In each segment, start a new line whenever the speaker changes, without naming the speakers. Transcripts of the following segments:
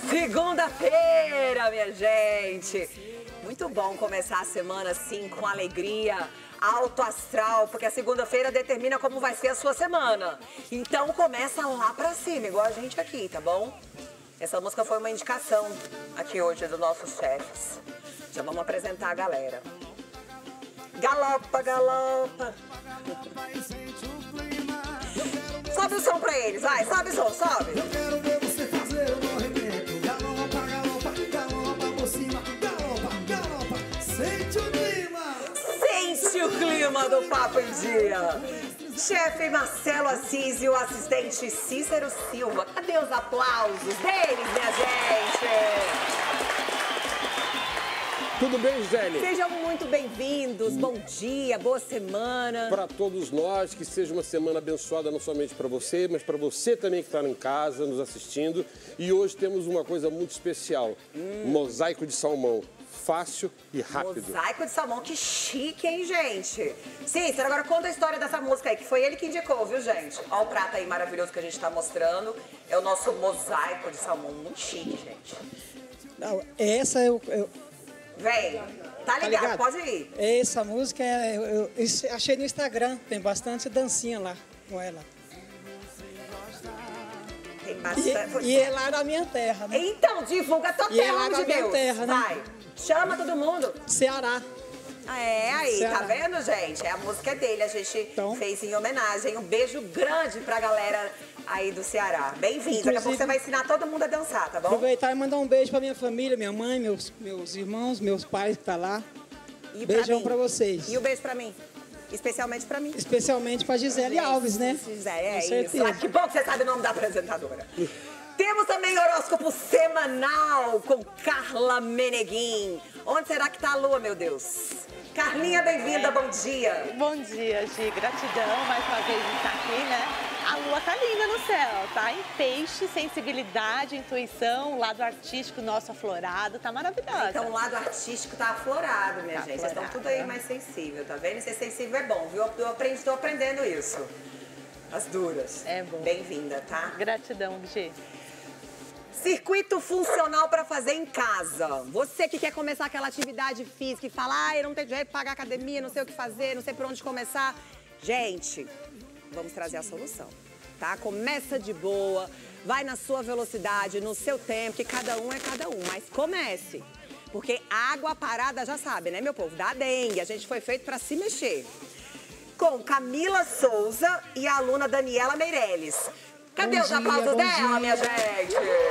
Segunda-feira, minha gente. Muito bom começar a semana assim, com alegria, alto astral, porque a segunda-feira determina como vai ser a sua semana. Então começa lá pra cima, igual a gente aqui, tá bom? Essa música foi uma indicação aqui hoje dos nossos chefes. Já vamos apresentar a galera. Galopa, galopa. Sobe o som pra eles, vai, sobe o som, sobe.
Eu quero ver você fazer o movimento. Galopa, galopa, galopa por cima. Galopa, galopa, sente o clima.
Sente o clima do Papo em Dia. Chefe Marcelo Assis e o assistente Cícero Silva. Cadê os aplausos deles, minha gente?
Tudo bem, Gisele?
Sejam muito bem-vindos, bom dia, boa semana.
Para todos nós, que seja uma semana abençoada não somente para você, mas para você também que está em casa, nos assistindo. E hoje temos uma coisa muito especial, mosaico de salmão. Fácil e rápido.
Mosaico de salmão, que chique, hein, gente? Cícero, agora conta a história dessa música aí, que foi ele que indicou, viu, gente? Olha o prato aí maravilhoso que a gente tá mostrando. É o nosso mosaico de salmão, muito chique, gente.
Não, essa eu
Vem, tá ligado? Pode ir.
Essa música eu achei no Instagram, tem bastante dancinha lá com ela.
Tem bastante.
E é lá na minha terra, né?
Então, divulga a tua
E é
terra,
lá
homem
na
de
minha
Deus.
terra, né?
Vai, chama todo mundo.
Ceará.
É, aí,
Ceará.
tá vendo, gente? É a música dele, a gente
Então.
fez em homenagem. Um beijo grande pra galera aí do Ceará. Bem-vindo. Daqui a pouco
Inclusive-
você vai ensinar todo mundo a dançar, tá bom?
Aproveitar e mandar um beijo pra minha família, minha mãe, meus irmãos, meus pais que tá lá.
E
Beijão
mim.
pra vocês.
E o beijo pra mim. Especialmente pra mim.
Especialmente pra Gisele Alves, né?
Gisele, é
Com
isso.
certeza.
Ah, que bom que você sabe o nome da apresentadora. Temos também horóscopo semanal com Carla Meneguin. Onde será que tá a lua, meu Deus? Carlinha, bem-vinda, bom dia.
Bom dia, Gi. Gratidão mais uma vez de estar aqui, né? A lua tá linda no céu, tá? Em peixe, sensibilidade, intuição, lado artístico nosso aflorado, tá maravilhosa.
Então o lado artístico tá aflorado, minha
Tá
gente. Vocês estão
aflorado.
tudo aí mais sensível, tá vendo? E ser sensível é bom, viu? Estou aprendendo isso. As duras.
É bom.
Bem-vinda, tá?
Gratidão, Gi.
Circuito funcional para fazer em casa. Você que quer começar aquela atividade física e fala, eu não tenho dinheiro para pagar academia, não sei o que fazer, não sei por onde começar. Gente, vamos trazer a solução, tá? Começa de boa, vai na sua velocidade, no seu tempo, que cada um é cada um, mas comece. Porque água parada, já sabe, né, meu povo? Dá dengue, a gente foi feito para se mexer. Com Camila Souza e a aluna Daniela Meirelles. Cadê
Bom
os
dia,
aplausos
bom
dela,
dia.
minha gente?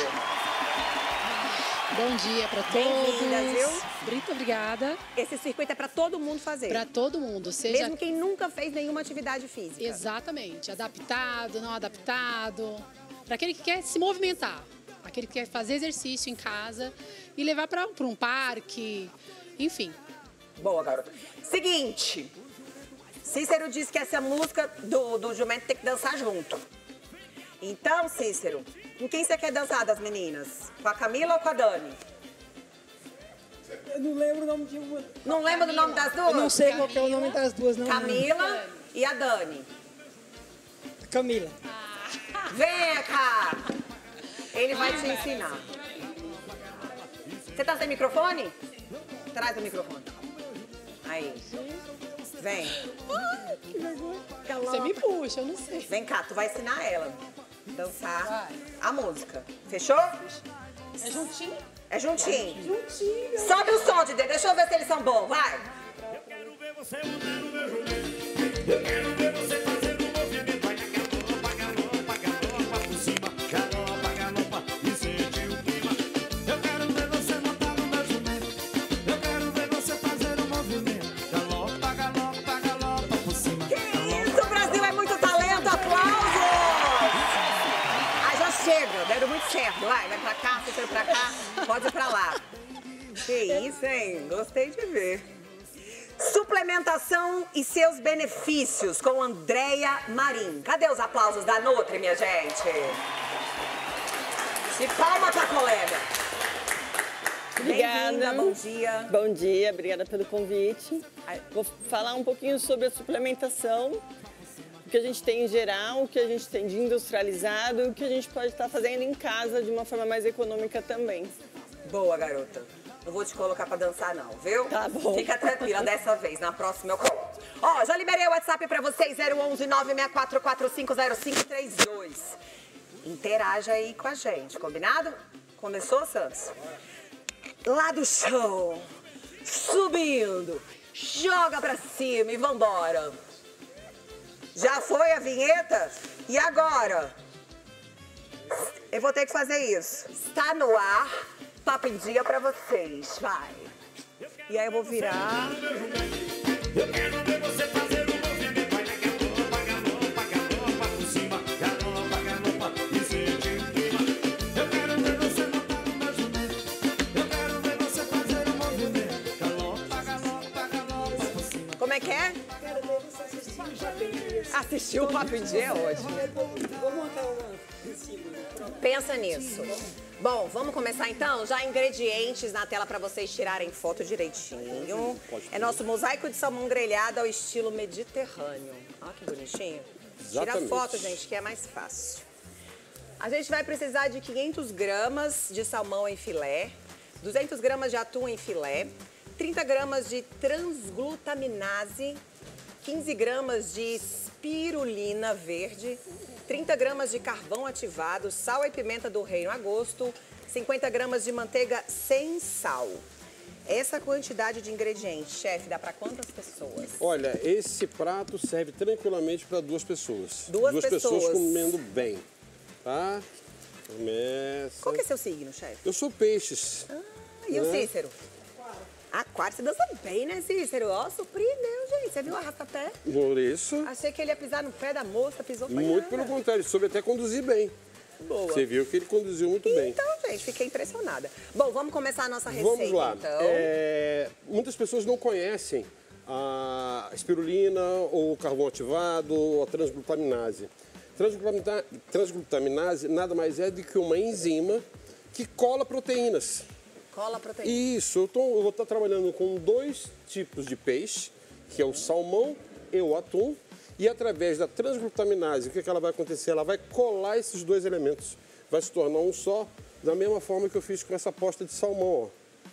Bom dia para todos.
Bem-vinda, viu?
Muito obrigada.
Esse circuito é para todo mundo fazer.
Para todo mundo, seja
Mesmo quem nunca fez nenhuma atividade física.
exatamente, adaptado, não adaptado, para aquele que quer se movimentar, aquele que quer fazer exercício em casa e levar para um parque, enfim.
Boa, garota. Seguinte, Cícero disse que essa música do jumento tem que dançar junto. Então, Cícero, com quem você quer dançar das meninas? Com a Camila ou com a Dani?
Eu não lembro o nome de uma.
Não lembra do nome das duas?
Eu não sei qual que é o nome das duas, não.
Camila e a Dani.
Camila.
Vem cá! Ele vai te ensinar. Você tá sem microfone? Traz o microfone. Aí. Vem.
Você me puxa, eu não sei.
Vem cá, tu vai ensinar ela dançar a música. Fechou?
É juntinho?
É juntinho. Sobe o som, Dide. Deixa eu ver se eles são bons. Vai.
Eu quero ver você mudando meu jumento. Eu quero ver você fazendo um movimento. Vai galopa, galopa, galopa por cima. Galopa, galopa e sente o clima. Eu quero ver você montando meu jumento. Eu quero ver você fazer um movimento. Galopa, galopa, galopa por cima.
Isso, Brasil, é muito talento. Aplausos. Ah, já chega. Deram muito certo. Vai pra cá, Cícero pra cá. Pode ir pra lá. Que isso, hein? Gostei de ver. Suplementação e seus benefícios com Andréia Marim. Cadê os aplausos da Nutri, minha gente? De palma pra colega.
Obrigada.
Bem-vinda, bom dia.
Bom dia, obrigada pelo convite. Vou falar um pouquinho sobre a suplementação. o que a gente tem em geral, o que a gente tem de industrializado e o que a gente pode estar fazendo em casa de uma forma mais econômica também.
Boa, garota. Não vou te colocar pra dançar, não, viu?
Tá bom.
Fica tranquila dessa vez. Na próxima eu coloco. Ó, já liberei o WhatsApp pra vocês, 011 964450532. Interaja aí com a gente, combinado? Começou, Santos? Lá do chão, subindo, joga pra cima e vambora. Já foi a vinheta? E agora? Eu vou ter que fazer isso. Está no ar, papo em dia pra vocês, vai. E aí eu vou virar.
Eu quero ver você fazer um movimento. Vai galopa, galopa, galopa por cima. Galopa, galopa e sente o clima. Eu quero ver você montar no meu jumento. Eu quero ver você fazer um movimento. Galopa, galopa, galopa por cima.
Como é que é?
Quero ver você assistir o Papo em Dia.
Assistir o papo em dia é ótimo.
Vou montar uma em cima. Pronto.
Pensa nisso. Bom, vamos começar então? Já ingredientes na tela para vocês tirarem foto direitinho. É nosso mosaico de salmão grelhado ao estilo mediterrâneo. Olha que bonitinho. Tira
Exatamente.
foto, gente, que é mais fácil. A gente vai precisar de 500 gramas de salmão em filé, 200 gramas de atum em filé, 30 gramas de transglutaminase, 15 gramas de espirulina verde, 30 gramas de carvão ativado, sal e pimenta do reino a gosto, 50 gramas de manteiga sem sal. Essa quantidade de ingredientes, chefe, dá para quantas pessoas?
Olha, esse prato serve tranquilamente para 2 pessoas.
Duas
pessoas
pessoas.
comendo bem, tá? Começa.
Qual que é seu signo, chefe?
Eu sou peixes.
E o
né?
Cícero? Aquário. Você dança bem, né, Cícero? Ó, surpreendeu, gente. Você viu o arrasta-pé?
Por isso,
Achei que ele ia pisar no pé da moça, pisou foi
muito
nada.
pelo contrário, soube até conduzir bem.
Boa.
Você viu que ele conduziu muito bem.
Então, gente, fiquei impressionada. Bom, vamos começar a nossa receita,
Vamos lá.
então.
Muitas pessoas não conhecem a espirulina, ou o carvão ativado, ou a transglutaminase. Transglutaminase nada mais é do que uma enzima que cola proteínas.
Cola a proteína.
Isso, eu vou estar trabalhando com 2 tipos de peixe, que é o salmão e o atum. E através da transglutaminase, o que ela vai acontecer? Ela vai colar esses 2 elementos. Vai se tornar um só, da mesma forma que eu fiz com essa posta de salmão.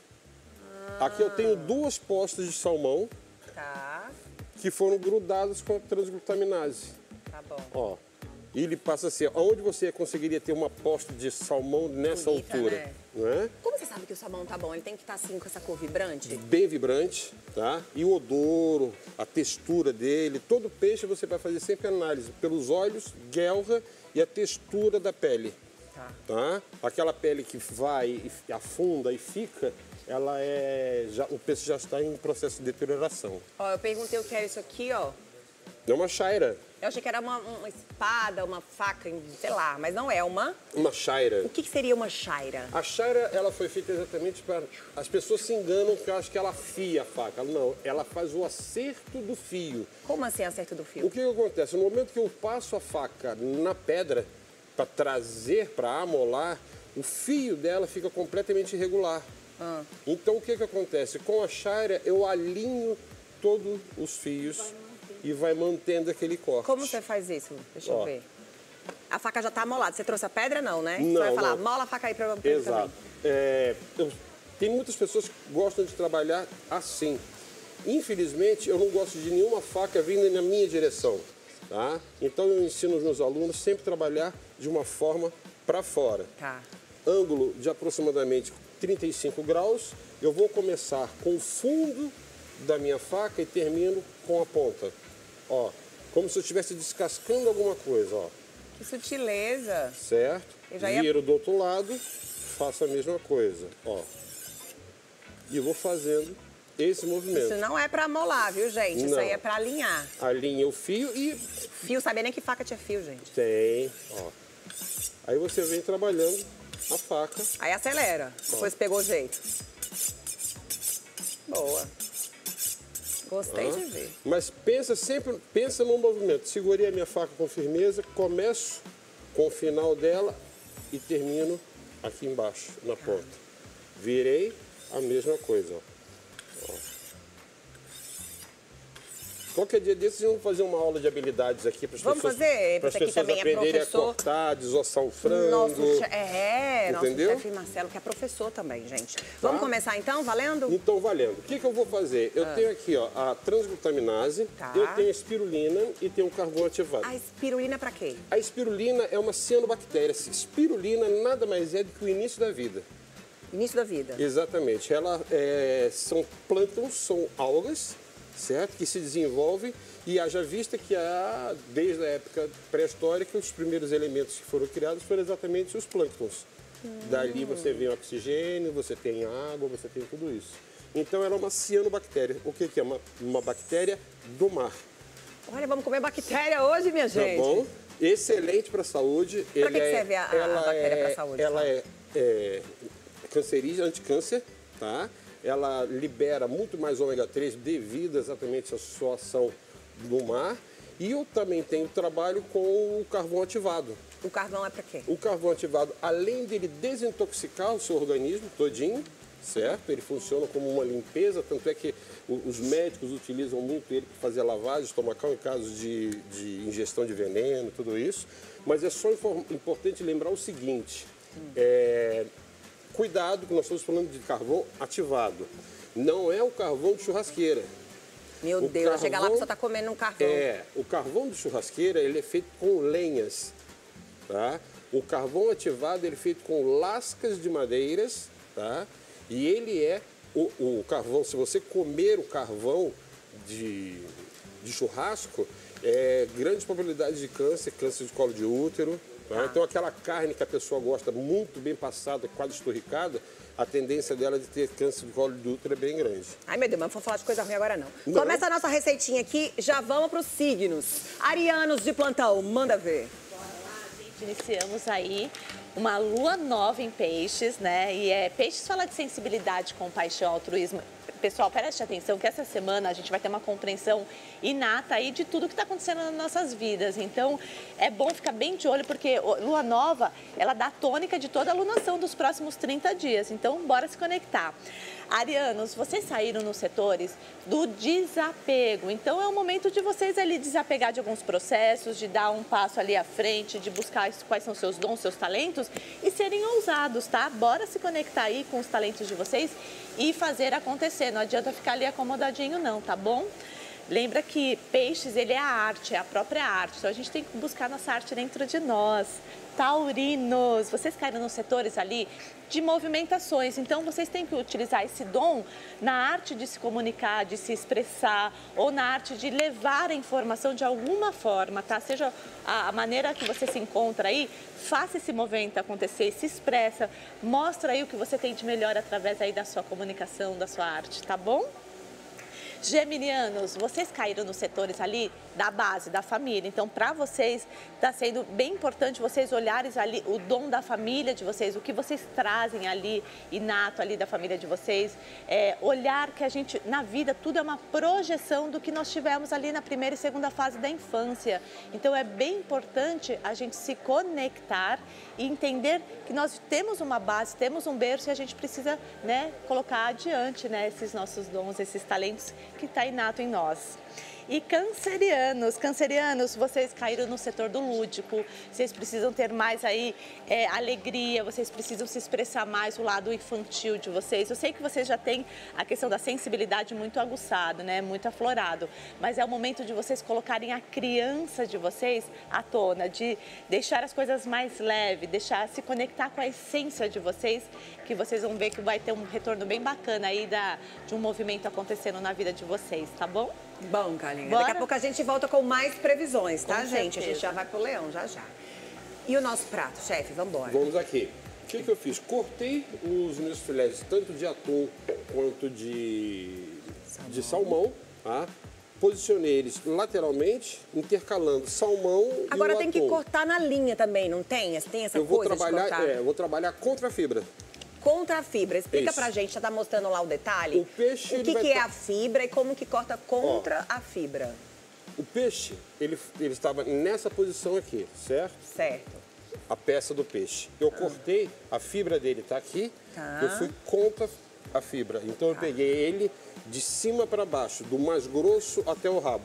Ó. Aqui eu tenho 2 postas de salmão
Tá,
que foram grudadas com a transglutaminase.
tá bom.
Ó. E ele passa a ser, onde você conseguiria ter uma posta de salmão nessa
Bonita,
altura?
né?
Não é?
Como você sabe que o salmão tá bom? Ele tem que estar assim com essa cor vibrante?
Bem vibrante, tá? E o odor, a textura dele, todo peixe você vai fazer sempre análise pelos olhos, guelra e a textura da pele. Tá? Aquela pele que vai e afunda e fica, ela o peixe já está em processo de deterioração.
Ó, eu perguntei o que era isso aqui, ó.
É uma chaira.
Eu achei que era uma espada, uma faca, sei lá, mas não é uma.
Uma chaira.
O que seria uma chaira?
A chaira, ela foi feita exatamente para... As pessoas se enganam que eu acho que ela afia a faca. Não, ela faz o acerto do fio.
Como assim acerto do
O
fio?
que acontece? No momento que eu passo a faca na pedra para trazer, para amolar, o fio dela fica completamente irregular. Então o que acontece? Com a chaira eu alinho todos os fios e vai mantendo aquele corte.
Como você faz isso? Deixa eu
Ó.
ver. A faca já tá amolada. Você trouxe a pedra, não, né?
Não,
Você vai falar,
não.
mola a faca aí pra mim
Exato.
também.
Tem muitas pessoas que gostam de trabalhar assim. Infelizmente, eu não gosto de nenhuma faca vindo na minha direção. Tá? Então eu ensino os meus alunos sempre a trabalhar de uma forma para fora.
Tá.
Ângulo de aproximadamente 35 graus. Eu vou começar com o fundo da minha faca e termino com a ponta. Ó, como se eu estivesse descascando alguma coisa, ó.
Que sutileza.
Certo?
Eu já ia-
Viro do outro lado, faço a mesma coisa, ó. E vou fazendo esse movimento.
Isso não é pra amolar, viu, gente? Isso
Não.
aí é pra alinhar.
Alinha o fio e
Fio, sabia nem que faca tinha fio, gente.
tem, ó. Aí você vem trabalhando a faca.
Aí acelera. Depois pegou o jeito. Boa. Gostei de ver.
Mas pensa no movimento. Segurei a minha faca com firmeza, começo com o final dela e termino aqui embaixo, na ponta. Virei a mesma coisa, ó. Qualquer dia desses, vamos fazer uma aula de habilidades aqui para as
Vamos
pessoas,
fazer?
para as
Você que
pessoas
também é
aprenderem a
professor.
cortar, desossar um frango.
Nosso
Entendeu?
chefe Marcelo, que é professor também, gente. Vamos começar então, valendo?
Então, valendo. O que eu vou fazer? Eu tenho aqui, ó, a transglutaminase,
Tá.
eu tenho a espirulina e tenho o carvão ativado.
A espirulina pra quê?
A espirulina é uma cianobactéria. Espirulina nada mais é do que o início da vida.
Início da vida.
Exatamente. Ela são plânctons, são algas, certo? Que se desenvolvem e haja vista que desde a época pré-histórica os primeiros elementos que foram criados foram exatamente os plânctons. Dali você vê o oxigênio, você tem água, você tem tudo isso. Então ela é uma cianobactéria. O que é? Uma bactéria do mar.
Olha, vamos comer bactéria hoje, minha gente.
Tá bom? Excelente para a saúde.
Pra que serve a bactéria para a saúde?
Ela é cancerígena, anticâncer, tá? Ela libera muito mais ômega 3 devido exatamente à sua ação no mar. E eu também tenho trabalho com o carvão ativado.
O carvão é para quê?
O carvão ativado, além dele desintoxicar o seu organismo todinho, certo? Ele funciona como uma limpeza, tanto é que os médicos utilizam muito ele para fazer lavagem estomacal em casos de ingestão de veneno, tudo isso. Mas é só importante lembrar o seguinte, cuidado que nós estamos falando de carvão ativado. Não é o carvão de churrasqueira.
Meu Deus, chega lá, a pessoa está comendo um carvão.
O carvão de churrasqueira, ele é feito com lenhas, tá? O carvão ativado, ele é feito com lascas de madeiras, tá? E ele é o carvão, se você comer o carvão de churrasco, grande probabilidade de câncer de colo de útero, tá? Então aquela carne que a pessoa gosta muito bem passada, quase esturricada, a tendência dela de ter câncer de colo de útero é bem grande.
Ai, meu Deus, mas não vou falar de coisa ruim agora não. Começa a nossa receitinha aqui, já vamos para os signos. Arianos de plantão, manda ver.
Iniciamos aí uma lua nova em peixes, né? E peixes fala de sensibilidade, compaixão, altruísmo. Pessoal, preste atenção que essa semana a gente vai ter uma compreensão inata aí de tudo que está acontecendo nas nossas vidas. Então, é bom ficar bem de olho, porque lua nova, ela dá a tônica de toda a lunação dos próximos 30 dias. Então, bora se conectar. Arianos, vocês saíram nos setores do desapego. Então, é o momento de vocês ali desapegar de alguns processos, de dar um passo ali à frente, de buscar quais são seus dons, seus talentos e serem ousados, tá? Bora se conectar aí com os talentos de vocês e fazer acontecer. Não adianta ficar ali acomodadinho não, tá bom? Lembra que peixes, ele é a arte, é a própria arte. Então, a gente tem que buscar nossa arte dentro de nós. Taurinos, vocês caíram nos setores ali de movimentações, então vocês têm que utilizar esse dom na arte de se comunicar, de se expressar ou na arte de levar a informação de alguma forma, tá? Seja a maneira que você se encontra aí, faça esse movimento acontecer, se expressa, mostra aí o que você tem de melhor através aí da sua comunicação, da sua arte, tá bom? Geminianos, vocês caíram nos setores ali da base, da família. Então, para vocês, está sendo bem importante vocês olharem ali o dom da família de vocês, o que vocês trazem ali, inato ali da família de vocês. Olhar que a gente, na vida, tudo é uma projeção do que nós tivemos ali na primeira e segunda fase da infância. Então, é bem importante a gente se conectar e entender que nós temos uma base, temos um berço e a gente precisa, né, colocar adiante, né, esses nossos dons, esses talentos que está inato em nós. E cancerianos, vocês caíram no setor do lúdico, vocês precisam ter mais aí alegria, vocês precisam se expressar mais o lado infantil de vocês. Eu sei que vocês já têm a questão da sensibilidade muito aguçada, né, muito aflorado, mas é o momento de vocês colocarem a criança de vocês à tona, de deixar as coisas mais leves, deixar se conectar com a essência de vocês, que vocês vão ver que vai ter um retorno bem bacana aí de um movimento acontecendo na vida de vocês, tá bom?
Bom, Kalinha,
Bora?
daqui a pouco a gente volta com mais previsões, tá,
Com
gente?
certeza.
A gente já vai pro leão, já. E o nosso prato, chefe, vamos embora.
Vamos aqui. O que eu fiz? Cortei os meus filés, tanto de atum quanto de salmão, tá? Posicionei eles lateralmente, intercalando salmão e o atum.
Agora tem que cortar na linha também, não tem? Tem essa
Eu vou
coisa de cortar?
trabalhar, eu vou trabalhar contra a fibra.
Contra a fibra. Explica
Isso.
pra gente, já tá mostrando lá o detalhe.
O peixe,
O
ele
que,
vai
que é
tá-
a fibra e como que corta contra a fibra.
O peixe, ele estava nessa posição aqui, certo?
Certo.
A peça do peixe. Eu cortei, a fibra dele está aqui,
Tá.
eu fui contra a fibra. Então eu peguei ele de cima para baixo, do mais grosso até o rabo.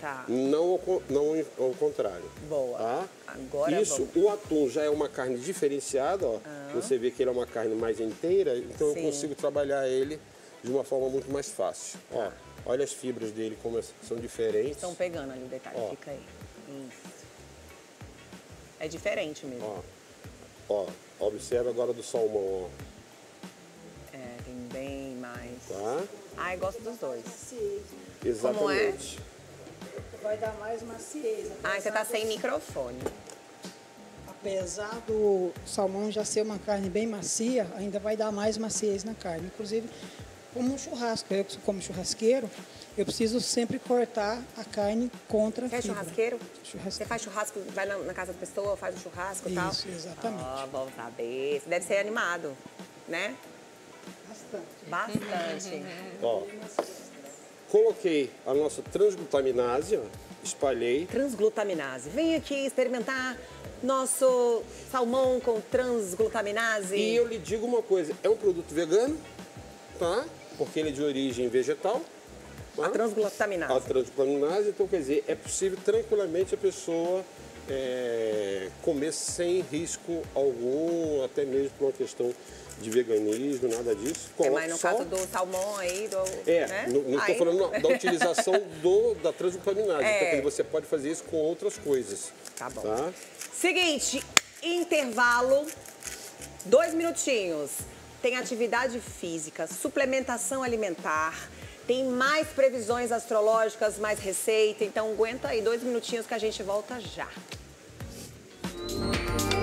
Tá.
Não ao contrário.
Boa.
Tá?
Agora
Isso,
vamos.
o atum já é uma carne diferenciada, ó. Você vê que ele é uma carne mais inteira, então eu
Sim.
consigo trabalhar ele de uma forma muito mais fácil. Ó, olha as fibras dele como são diferentes.
Estão pegando ali o detalhe,
Ó.
fica aí. Isso. É diferente mesmo.
Ó, observa agora do salmão,
É, tem bem mais.
ó. Tá?
Ai, gosto dos dois.
Exatamente.
Vai dar mais maciez.
Ai, você tá sem microfone.
Apesar do salmão já ser uma carne bem macia, ainda vai dar mais maciez na carne. Inclusive, como um churrasco, eu como churrasqueiro, eu preciso sempre cortar a carne contra a
Você é
fibra.
churrasqueiro? Você
Churrasqueiro.
faz churrasco, vai na casa da pessoa, faz um churrasco e tal?
Isso, exatamente.
Ó, bom saber. Você deve ser animado, né?
Bastante.
Bastante.
Ó, coloquei a nossa transglutaminase, ó, espalhei.
Transglutaminase. Vem aqui experimentar nosso salmão com transglutaminase.
E eu lhe digo uma coisa, é um produto vegano, tá? Porque ele é de origem vegetal. Tá?
A transglutaminase.
A transglutaminase, então quer dizer, é possível tranquilamente a pessoa comer sem risco algum, até mesmo por uma questão de veganismo, nada disso.
Mas no caso do salmão aí, né?
Não estou
Aí-
falando da utilização da transglutaminase.
É.
Então, quer dizer, você pode fazer isso com outras coisas.
Tá bom.
Tá?
Seguinte, intervalo, 2 minutinhos. Tem atividade física, suplementação alimentar, tem mais previsões astrológicas, mais receita. Então aguenta aí 2 minutinhos que a gente volta já.